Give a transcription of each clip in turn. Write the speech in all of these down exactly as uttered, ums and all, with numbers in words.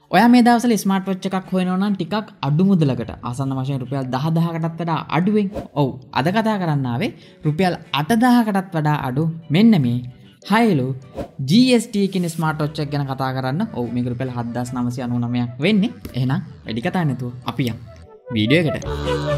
ඔයා මේ දවස්වල ස්මාර්ට් වොච් එකක් හොයනවා නම් ටිකක් අඩු මුදලකට ආසන්න වශයෙන් රුපියල් දහදාහකටත් වඩා අඩුවෙන්. ඔව් අද කතා කරන්න ආවේ රුපියල් අටදාහකටත් වඩා අඩු මෙන්න මේ Haylou G S T කියන ස්මාර්ට් වොච් එක ගැන කතා කරන්න. ඔව් මේක රුපියල් හත්දාස් නවසිය අනූනවයක් වෙන්නේ. එහෙනම් වැඩි කතා නැතුව අපි යමු වීඩියෝ එකට.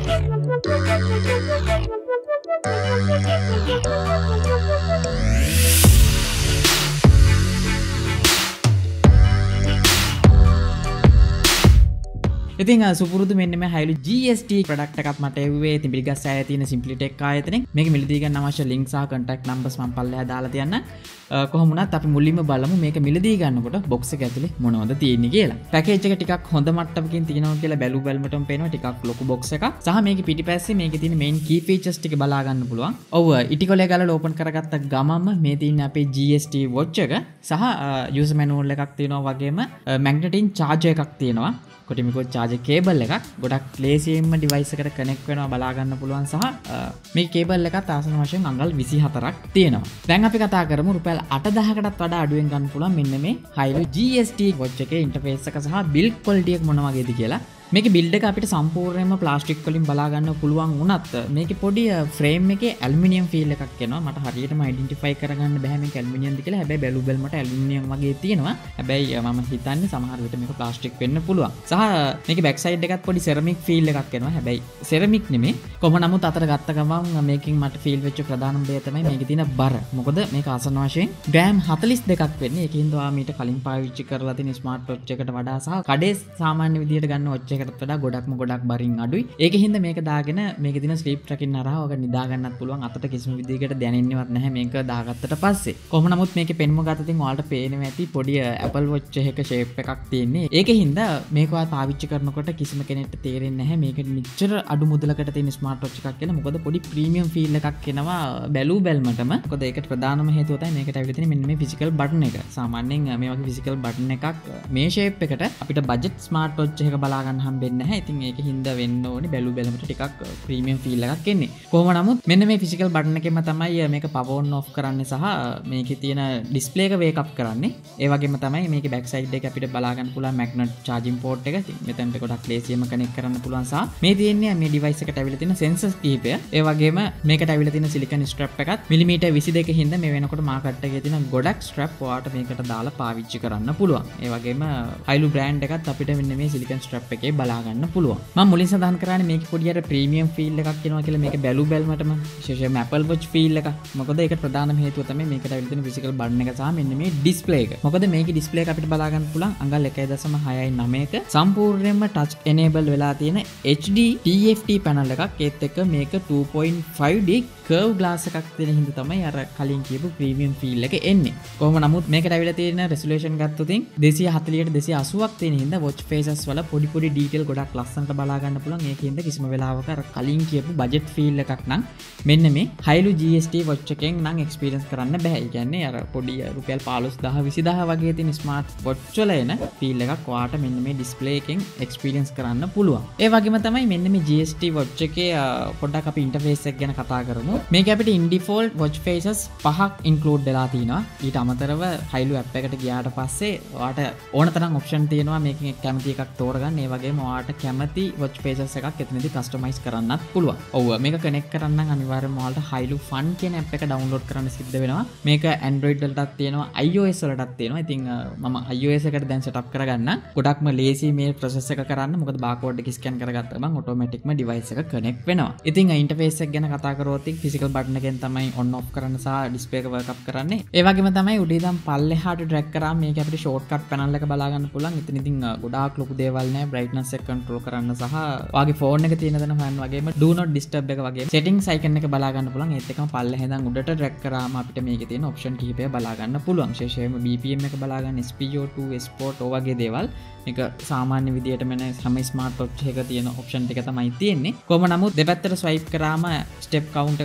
ඉතින් සුපුරුදු මෙන්න මේ Haylou G S T product එකක් මට එව්වේ ඉතින් පිළිගස්ස ආයේ තියෙන SimplyTek ආයතනෙන් මේක මිලදී ගන්න අවශ්‍ය link සහ contact numbers මම පල්ලෙහා දාලා තියන්න. කොහොම වුණත් අපි මුලින්ම බලමු මේක මිලදී ගන්නකොට box එක ඇතුලේ මොනවද තියෙන්නේ කියලා. පැකේජ් එක ටිකක් හොඳ මට්ටමකින් තියෙනවා කියලා බැලු බැලමටම පේනවා ටිකක් ලොකු box එකක්. සහ මේකේ පිටිපස්සේ මේකේ තියෙන main key features ටික බලා ගන්න පුළුවන්. ඔව් ඉටිකොලේ ගාලා ඕපන් කරගත්ත ගමම මේ තියෙන අපේ G S T watch එක සහ user manual එකක් තියෙනවා වගේම magnetic charger එකක් තියෙනවා. කොටිමිකෝ charger cable එකක් ගොඩක් ලේසියෙන්ම device එකට connect වෙනවා බලා ගන්න පුළුවන් සහ මේ cable එකත් ආසන වශයෙන් අඟල් විසිහතරක් තියෙනවා. දැන් අපි කතා කරමු රුපියල් අටදාහකටත් වඩා අඩුවෙන් ගන්න පුළුවන් මෙන්න මේ Haylou G S T watch එකේ interface එක සහ build quality එක මොන වගේද කියලා. මේකේ build එක අපිට සම්පූර්ණයෙන්ම ප්ලාස්ටික් වලින් බලා ගන්න පුළුවන් වුණත් මේකේ පොඩි frame එකේ ඇලුමිනියම් feel එකක් එනවා. මට හරියටම identify කරගන්න බෑ මේක ඇලුමිනියම්ද කියලා. හැබැයි බැලු බැලමට ඇලුමිනියම් වගේ තියෙනවා. හැබැයි මම හිතන්නේ සමහර විට මේක ප්ලාස්ටික් වෙන්න පුළුවන්. සහ මේකේ back side එකත් පොඩි ceramic feel එකක් එනවා. හැබැයි ceramic නෙමෙයි. කොහොම නමුත් අතට ගත්ත ගමන් මේකෙන් මට feel වෙච්ච ප්‍රධානම දේ තමයි මේකේ තියෙන බර. මොකද මේක ආසන්න වශයෙන් ග්‍රෑම් හතළිස් දෙකක් වෙන්නේ. ඒකින්ද ඔයා මීට කලින් පාවිච්චි කරලා තියෙන ස්මාර්ට් වොච් එකට වඩා සහ කඩේ සාමාන්‍ය විදියට ගන්න වොච් එකකට වඩා ගොඩක්ම ගොඩක් බරින් අඩුයි. ඒකින්ද මේක දාගෙන මේකේ තියෙන ස්ලීප් ට්‍රැකින් හරහා ඔක නිදා ගන්නත් පුළුවන්. අතට කිසිම විදියකට දැනෙන්නේවත් නැහැ මේක දාගත්තට පස්සේ. කොහොම නමුත් මේකේ පෙන්ම ගත්තතින් ඔයාලට පේනවා ඇති පොඩි Apple watch එකක shape එකක් තියෙන්නේ. ඒකින්ද මේක ඔයා පාවිච්චි කරනකොට කිසිම කෙනෙක්ට තේරෙන්නේ නැහැ මේක මෙච්චර අඩු මුදලකට තියෙන ස්මාර්ට් වොච් එකක් කියලා. මොකද පොඩි ප්‍රීමියම් ෆීල් එකක් එනවා බැලු බැලමටම. මොකද ඒකට ප්‍රධානම හේතුව තමයි මේකට ඇවිල්ලා තියෙන මෙන්න මේ ෆිසිකල් බටන් එක. සාමාන්‍යයෙන් මේ වගේ ෆිසිකල් බටන් එකක් මේ shape එකට අපිට බජට් ස්මාර්ට් වොච් එකක බලා ගන්න හම්බෙන්නේ නැහැ. ඉතින් ඒකේ හින්දා වෙන්න ඕනේ බැලු බැලමට ටිකක් ප්‍රීමියම් ෆීල් එකක් එන්නේ. කොහොම නමුත් මෙන්න මේ ෆිසිකල් බටන් එකෙන්ම තමයි මේක power on off කරන්නේ සහ මේකේ තියෙන ඩිස්ප්ලේ එක wake up කරන්නේ. ඒ වගේම තමයි මේකේ back side එක අපිට බලා ගන්න පුළුවන් magnet charging port එක. ඉතින් මෙතනට ගොඩක් ලේසියෙන්ම connect කරන්න පුළුවන් සහ මේ තියෙන්නේ මේ device එකට ඇවිල්ලා තියෙන sensors කිහිපය. ඒ වගේම මේකට ඇවිල්ලා තියෙන silicon strap එකත් මිලිමීටර් විසි දෙක හින්දා මේ වෙනකොට මාකට් එකේ තියෙන ගොඩක් strap ඔයාට මේකට දාලා පාවිච්චි කරන්න පුළුවන්. ඒ වගේම Haylou brand එකත් අපිට මෙන්න මේ silicon strap එකේ බලා ගන්න පුළුවන්. මම මුලින් සඳහන් කරන්නේ මේක පොඩියට ප්‍රීමියම් ෆීල් එකක් එනවා කියලා. මේක බැලු බැලමටම විශේෂයෙන්ම Apple watch ෆීල් එක. මොකද ඒකට ප්‍රධානම හේතුව තමයි මේකට ඇවිල්ලා තියෙන ෆිසිකල් බටන් එක සහ මෙන්න මේ ඩිස්ප්ලේ එක. මොකද මේකේ ඩිස්ප්ලේ එක අපිට බලා ගන්න පුළුවන් අඟල් එකයි දශම හයයි නවයක සම්පූර්ණයෙන්ම touch enable වෙලා තියෙන H D T F T panel එකක්. ඒත් එක්ක මේක two point five D curve glass එකක් තියෙන හින්දා තමයි අර කලින් කියපු ප්‍රීමියම් ෆීල් එක එන්නේ. කොහොම නමුත් මේකට ඇවිල්ලා තියෙන resolution ගත්තොත් දෙසිය හතළිහට දෙසිය අසූවක් තියෙන හින්දා watch faces වල පොඩි පොඩි detail ගොඩක් ලස්සනට බලා ගන්න පුළුවන්. ඒකින්ද කිසිම වෙලාවක අර කලින් කියපු බජට් ෆීල් එකක් නම් මෙන්න මේ Haylou G S T watch එකෙන් නම් එක්ස්පීරියන්ස් කරන්න බෑ. ඒ කියන්නේ අර පොඩි රුපියල් පහළොස්දාහ විසිදාහ වගේ තියෙන ස්මාර්ට් watch වල එන ෆීල් එකක් ඔයාට මෙන්න මේ ඩිස්ප්ලේ එකෙන් එක්ස්පීරියන්ස් කරන්න පුළුවන්. ඒ වගේම තමයි මෙන්න මේ G S T watch එකේ පොඩ්ඩක් අපි ඉන්ටර්ෆේස් එක ගැන කතා කරමු. මේක අපිට in default watch faces පහක් include වෙලා තිනවා. ඊට අමතරව Haylou app එකට ගියාට පස්සේ ඔයාට ඕන තරම් option තියෙනවා මේකෙන් කැමති එකක් තෝරගන්න. ඒ වගේම ඔයාට කැමති watch faces එකක් එතනදී customize කරන්නත් පුළුවන්. ඔව් මේක connect කරන්න නම් අනිවාර්යයෙන්ම ඔයාලට Haylou Fun කියන app එක download කරන්න සිද්ධ වෙනවා. මේක Android වලටත් තියෙනවා iOS වලටත් තියෙනවා. ඉතින් මම iOS එකට දැන් setup කරගන්න. ගොඩක්ම lazy මේ process එක කරන්න. මොකද barcode එක scan කරගත්ත ගමන් automatically device එක connect වෙනවා. ඉතින් interface එක ගැන කතා කරොත් physical button එකෙන් තමයි on off කරන්න සහ display එක work up කරන්නේ. ඒ වගේම තමයි උඩ ඉඳන් පල්ලෙහාට drag කරාම මේක අපිට shortcut panel එක බලා ගන්න පුළුවන්. ඉතින් ඉතින් ගොඩාක් ලොකු දේවල් නෑ. brightness එක control කරන්න සහ ඔයාගේ phone එක තියෙන දන fan වගේම do not disturb එක වගේ settings icon එක බලා ගන්න පුළුවන්. ඒත් එකම පල්ලෙහා ඉඳන් උඩට drag කරාම අපිට මේකේ තියෙන option කිහිපය බලා ගන්න පුළුවන්. විශේෂයෙන්ම B P M එක බලා ගන්න, S P O two, sport ඔය වගේ දේවල්. මේක සාමාන්‍ය විදියට මෙන්න හැම ස්මාර්ට් වොච් එකක තියෙන option ටික තමයි තියෙන්නේ. කොහොම නමුත් දෙපැත්තට swipe කරාම step count එක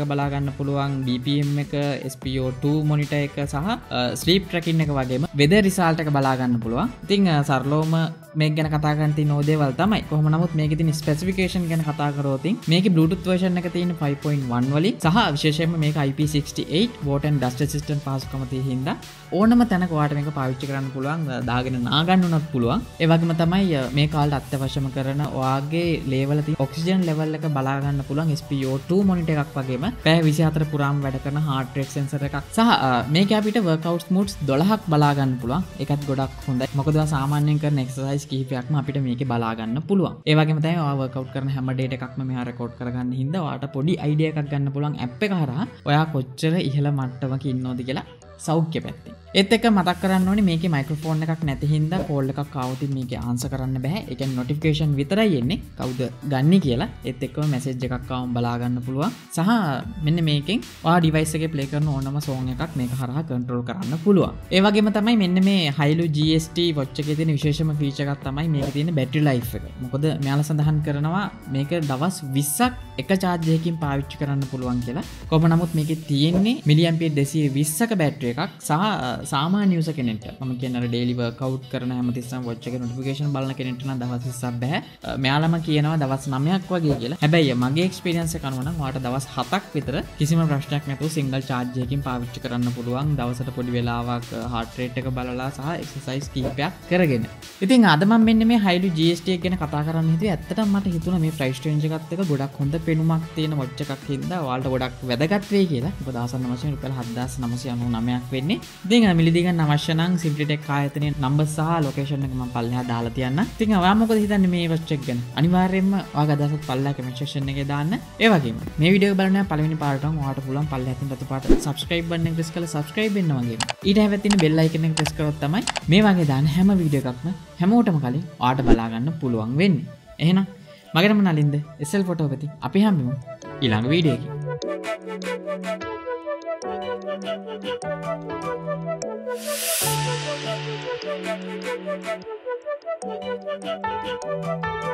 එක බලා ගන්න පුළුවන්, B P M එක, S P O two monitor එක සහ sleep tracking එක වගේම weather result එක බලා ගන්න පුළුවන්. ඉතින් සරලවම මේක ගැන කතා කරන්න තියෙන ඕ දේවල් තමයි. කොහොම නමුත් මේකේ තියෙන ස්පෙસિෆිකේෂන් ගැන කතා කරොත් මේකේ Bluetooth version එක තියෙන five point one වලින් සහ විශේෂයෙන්ම මේක I P six eight water and dust resistant පහසුකම තියෙන හින්දා ඕනම තැනක ඔයාලට මේක පාවිච්චි කරන්න පුළුවන්, දාගෙන නාගන්න උනත් පුළුවන්. ඒ වගේම තමයි මේ කාලේ අත්‍යවශ්‍යම කරන ඔයාගේ ලේවල තියෙන ඔක්සිජන් ලෙවල් එක බලා ගන්න පුළුවන් S P O two monitor එකක් වගේම පැය twenty-four පුරාම වැඩ කරන heart rate sensor එකක් සහ මේක අපිට workout modes twelve ක් බලා ගන්න පුළුවන්. ඒකත් ගොඩක් හොඳයි. මොකද සාමාන්‍යයෙන් කරන exercise කීපයක්ම අපිට මේකේ බලා ගන්න පුළුවන්. ඒ වගේම තමයි ඔයා workout කරන හැම data එකක්ම මෙහා record කරගන්න හින්දා ඔයාට පොඩි idea එකක් ගන්න පුළුවන් app එක හරහා ඔයා කොච්චර ඉහළ මට්ටමක ඉන්නවද කියලා සෞඛ්‍ය පැත්තෙන්. ඒත් එක්ක මතක් කරන්න ඕනේ මේකේ මයික්‍රොෆෝන් එකක් නැති හින්දා කෝල් එකක් ආවොත් මේකේ ආන්සර් කරන්න බෑ. ඒ කියන්නේ නොටිෆිකේෂන් විතරයි එන්නේ කවුද ගන්නේ කියලා. ඒත් එක්කම මැසේජ් එකක් ආවම බලා ගන්න පුළුවන්. සහ මෙන්න මේකෙන් ඔයා ඩිවයිස් එකේ ප්ලේ කරන ඕනම සෝන් එකක් මේක හරහා කන්ට්‍රෝල් කරන්න පුළුවන්. ඒ වගේම තමයි මෙන්න මේ Haylou G S T watch එකේ තියෙන විශේෂම ෆීචර් එකක් තමයි මේකේ තියෙන බැටරි ලයිෆ් එක. මොකද මෙයාලා සඳහන් කරනවා මේක දවස් twenty ක් එක charge එකකින් පාවිච්චි කරන්න පුළුවන් කියලා. කොහොම නමුත් මේකේ තියෙන්නේ මිලිඇම්පියර් two twenty ක බැටරි එකක් සහ සාමාන්‍ය යූසර් කෙනෙක්ට මම කියන්නේ අර ඩේලි වර්ක්අවුට් කරන හැමතිස්සම watch එකේ notification බලන කෙනෙක්ට නම් දවස් twenty ක් බෑ. මෙයාලම කියනවා දවස් nine ක් වගේ කියලා. හැබැයි මගේ එක්ස්පීරියන්ස් එක අනුව නම් ඔයාලට දවස් seven ක් විතර කිසිම ප්‍රශ්නයක් නැතුව සිංගල් charge එකකින් පාවිච්චි කරන්න පුළුවන්. දවසට පොඩි වෙලාවක් heart rate එක බලලා සහ exercise කීපයක් කරගෙන. ඉතින් අද මම මෙන්න මේ Haylou G S T එක ගැන කතා කරන්න හිතුවේ. ඇත්තටම මට හිතුණා මේ price range එකත් එක්ක ගොඩක් හොඳ පෙනුමක් තියෙන watch එකක් හින්දා ඔයාලට ගොඩක් වැදගත් වෙයි කියලා. මොකද ආසන්න වශයෙන් රුපියල් seven thousand nine hundred ninety-nine ක් වෙන්නේ. ඉතින් මිලදී ගන්න අවශ්‍ය නම් SimplyTek ආයතනයේ නම්බර් සහ ලොකේෂන් එක මම පල්ලෙහා දාලා තියන්න. ඉතින් ඔයා මොකද හිතන්නේ මේ watch එක ගැන? අනිවාර්යයෙන්ම ඔයාගේ අදහසත් පල්ලෙහා කමෙන්ට් සෙක්ෂන් එකේ දාන්න. ඒ වගේම මේ වීඩියෝ එක බලන්න පළවෙනි පාරට නම් ඔයාලට පුළුවන් පල්ලෙහා තියෙන රතු පාට subscribe button එක press කරලා subscribe වෙන්න වගේම ඊට හැබැයි තියෙන bell icon එක press කරොත් තමයි මේ වගේ දාන හැම වීඩියෝ එකක්ම හැමෝටම කලින් ඔයාලට බලා ගන්න පුළුවන් වෙන්නේ. එහෙනම් මගේ නම නලින්ද S L Photography. අපි හම්බෙමු ඊළඟ වීඩියෝ එකකින්.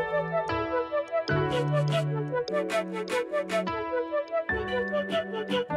Thank you.